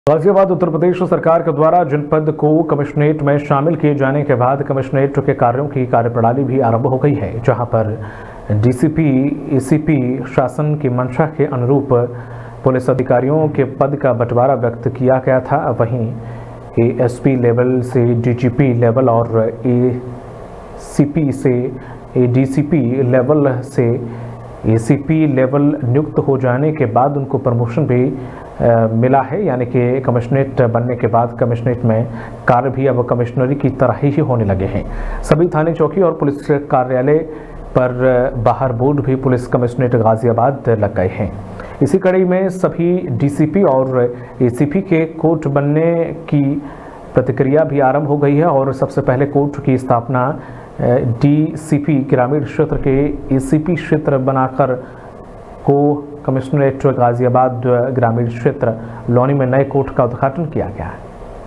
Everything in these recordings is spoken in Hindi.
गाजियाबाद उत्तर प्रदेश सरकार के द्वारा जनपद को कमिश्नरेट में शामिल किए जाने के बाद कमिश्नरेट के कार्यों की कार्यप्रणाली भी आरंभ हो गई है, जहां पर डीसीपी, एसीपी शासन की मंशा के अनुरूप पुलिस अधिकारियों के पद का बंटवारा व्यक्त किया गया था। वहीं एएसपी लेवल से डीजीपी लेवल और एसीपी से एडीसीपी लेवल से एसीपी लेवल नियुक्त हो जाने के बाद उनको प्रमोशन भी मिला है, यानी कि कमिश्नरेट बनने के बाद कमिश्नरेट में कार्य भी अब कमिश्नरी की तरह ही होने लगे हैं। सभी थाने चौकी और पुलिस कार्यालय पर बाहर बोर्ड भी पुलिस कमिश्नरेट गाजियाबाद लग गए हैं। इसी कड़ी में सभी डीसीपी और एसीपी के कोर्ट बनने की प्रतिक्रिया भी आरंभ हो गई है और सबसे पहले कोर्ट की स्थापना डीसीपी ग्रामीण क्षेत्र के एसीपी क्षेत्र बनाकर को कमिश्नरेट गाजियाबाद ग्रामीण क्षेत्र लोनी में नए कोर्ट का उद्घाटन किया गया है।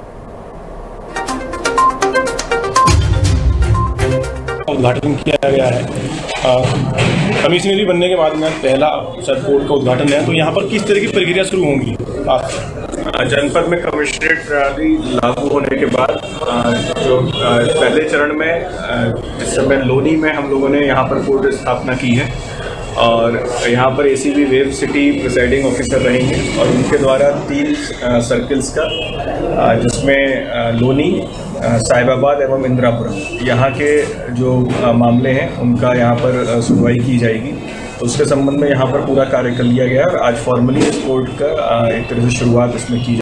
उद्घाटन किया गया है। कमिश्नरी बनने के बाद में पहला कोर्ट का उद्घाटन है, तो यहाँ पर किस तरह की प्रक्रिया शुरू होंगी? जनपद में कमिश्नरेट प्रणाली लागू होने के बाद जो पहले चरण में इस समय लोनी में हम लोगों ने यहाँ पर कोर्ट स्थापना की है और यहाँ पर ACP web city presiding officer रहेंगे और उनके द्वारा 3 सर्किल्स का जिसमें लोनी, साहिबाबाद एवं इंदिरापुरम यहाँ के जो मामले हैं उनका यहाँ पर सुनवाई की जाएगी। तो उसके संबंध में यहाँ पर पूरा कार्य कर लिया गया है और आज फॉर्मली इस कोर्ट का एक तरह से शुरुआत इसमें की